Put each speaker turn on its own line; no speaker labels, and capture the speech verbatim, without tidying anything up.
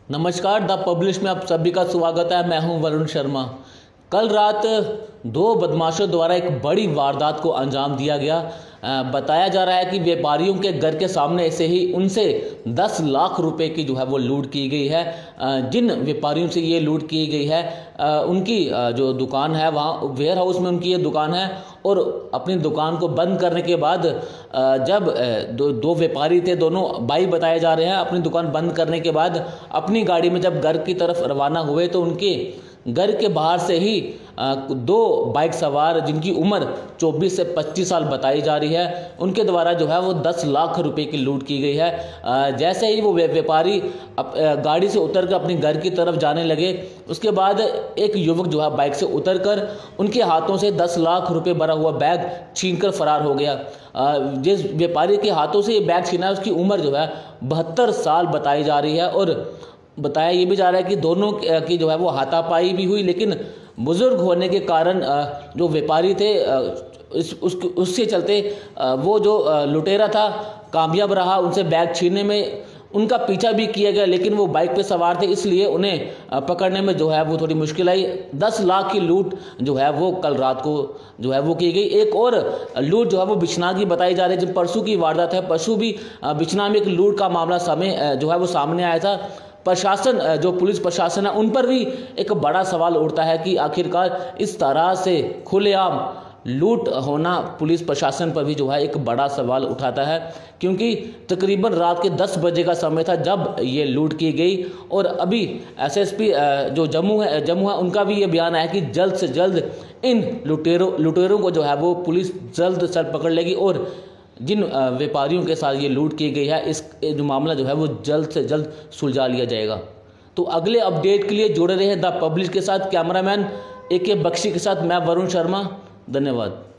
नमस्कार, the publish में आप सभी का स्वागत है। मैं हूं वरुण शर्मा। कल रात दो बदमाशों द्वारा एक बड़ी वारदात को अंजाम दिया गया। आ, बताया जा रहा है कि व्यापारियों के घर के सामने से ही उनसे दस लाख रुपए की जो है वो लूट की गई है। आ, जिन व्यापारियों से ये लूट की गई है आ, उनकी आ, जो दुकान है वहाँ वेयर हाउस में उनकी ये दुकान है, और अपनी दुकान को बंद करने के बाद आ, जब दो, दो व्यापारी थे, दोनों भाई बताए जा रहे हैं, अपनी दुकान बंद करने के बाद अपनी गाड़ी में जब घर की तरफ रवाना हुए तो उनके घर के बाहर से ही दो बाइक सवार जिनकी उम्र चौबीस से पच्चीस साल बताई जा रही है, उनके द्वारा जो है वो दस लाख रुपए की लूट की गई है। जैसे ही वो व्यापारी गाड़ी से उतरकर अपने घर की तरफ जाने लगे, उसके बाद एक युवक जो है बाइक से उतरकर उनके हाथों से दस लाख रुपए भरा हुआ बैग छीनकर फरार हो गया। जिस व्यापारी के हाथों से ये बैग छीना है उसकी उम्र जो है बहत्तर साल बताई जा रही है, और बताया ये भी जा रहा है कि दोनों की जो है वो हाथापाई भी हुई, लेकिन बुजुर्ग होने के कारण जो व्यापारी थे इस उसके उसके चलते वो जो लुटेरा था कामयाब रहा। उनसे बैग छीनने में उनका पीछा भी किया गया, लेकिन वो बाइक पे सवार थे, इसलिए उन्हें पकड़ने में जो है वो थोड़ी मुश्किल आई। दस लाख की लूट जो है वो कल रात को जो है वो की गई। एक और लूट जो है वो बिछना की बताई जा रही है, जब परसों की वारदात है, परसों भी बिछना में एक लूट का मामला समय जो है वो सामने आया था। प्रशासन, जो पुलिस प्रशासन है, उन पर भी एक बड़ा सवाल उठता है कि आखिरकार इस तरह से खुलेआम लूट होना पुलिस प्रशासन पर भी जो है एक बड़ा सवाल उठाता है, क्योंकि तकरीबन रात के दस बजे का समय था जब ये लूट की गई। और अभी एसएसपी जो जम्मू है जम्मू है उनका भी ये बयान है कि जल्द से जल्द इन लुटेरों लुटेरों को जो है वो पुलिस जल्द से जल्द पकड़ लेगी, और जिन व्यापारियों के साथ ये लूट की गई है इस जो मामला जो है वो जल्द से जल्द सुलझा लिया जाएगा। तो अगले अपडेट के लिए जुड़े रहे द पब्लिश के साथ। कैमरामैन ए के बख्शी के साथ मैं वरुण शर्मा। धन्यवाद।